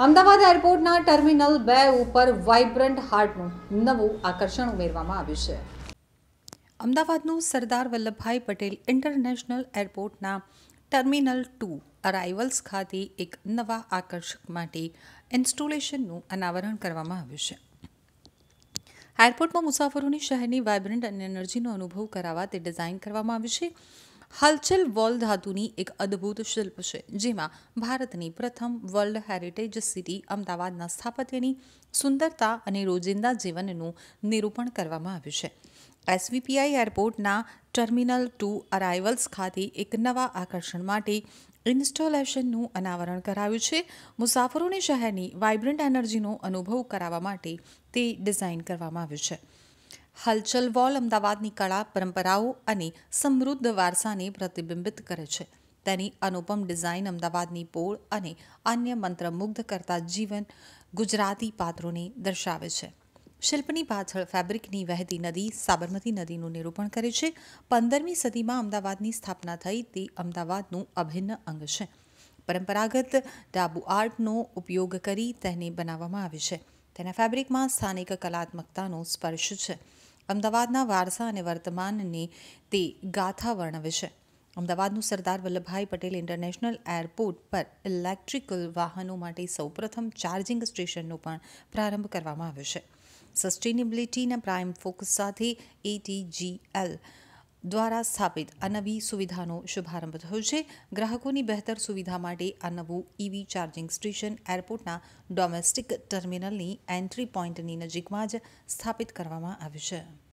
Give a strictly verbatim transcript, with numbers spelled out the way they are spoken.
Ahmedabad એરપોર્ટના terminal બે ઉપર vibrant હાર્ટનું નવું આકર્ષણ ઉમેરવામાં આવ્યું છે. અમદાવાદનું સરદાર વલ્લભભાઈ પટેલ ઇન્ટરનેશનલ એરપોર્ટના ટર્મિનલ ટુ અરાઇવલ્સ ખાતે એક નવા આકર્ષક માટે ઇન્સ્ટોલેશનનું અનાવરણ કરવામાં આવ્યું છે. એરપોર્ટમાં મુસાફરોને શહેરની વાઇબ્રન્ટ અને એનર્જીનો અનુભવ કરાવવા તે ડિઝાઇન કરવામાં આવ્યું છે. હલચલ વોલ ધાતુની એક અદ્ભુત શિલ્પ છે, જેમાં ભારતની પ્રથમ વર્લ્ડ હેરિટેજ સિટી અમદાવાદના સ્થાપત્યની સુંદરતા અને રોજિંદા જીવનનું નિરૂપણ કરવામાં આવ્યું છે. એસવીપીઆઈ એરપોર્ટના ટર્મિનલ ટુ અરાઇવલ્સ ખાતે એક નવા આકર્ષણ માટે ઇન્સ્ટોલેશનનું અનાવરણ કરાયું છે. મુસાફરોને શહેરની વાઇબ્રન્ટ એનર્જીનો અનુભવ કરાવવા માટે તે ડિઝાઇન કરવામાં આવ્યું છે. હલચલ વોલ અમદાવાદની કળા, પરંપરાઓ અને સમૃદ્ધ વારસાને પ્રતિબિંબિત કરે છે. તેની અનુપમ ડિઝાઇન અમદાવાદની પોળ અને અન્ય મંત્રમુગ્ધ કરતા જીવન ગુજરાતી પાત્રોને દર્શાવે છે. શિલ્પની પાછળ ફેબ્રિકની વહેતી નદી સાબરમતી નદીનું નિરૂપણ કરે છે. પંદરમી સદીમાં અમદાવાદની સ્થાપના થઈ તે અમદાવાદનું અભિન્ન અંગ છે. પરંપરાગત ડાબુ આર્ટનો ઉપયોગ કરી તેને બનાવવામાં આવે છે. તેના ફેબ્રિકમાં સ્થાનિક કલાત્મકતાનો સ્પર્શ છે. અમદાવાદના વારસા અને વર્તમાનને તે ગાથા વર્ણવે છે. અમદાવાદનું સરદાર વલ્લભભાઈ પટેલ ઇન્ટરનેશનલ એરપોર્ટ પર ઇલેક્ટ્રિકલ વાહનો માટે સૌપ્રથમ ચાર્જિંગ સ્ટેશનનો પણ પ્રારંભ કરવામાં આવ્યો છે. સસ્ટેનેબિલિટીના પ્રાઇમ ફોકસ સાથે એટીજીએલ દ્વારા સ્થાપિત આ નવી સુવિધાનો શુભારંભ થયો છે. ગ્રાહકોની બહેતર સુવિધા માટે આ નવું ઈવી ચાર્જિંગ સ્ટેશન એરપોર્ટના ડોમેસ્ટિક ટર્મિનલની એન્ટ્રી પોઇન્ટની નજીકમાં જ સ્થાપિત કરવામાં આવ્યું છે.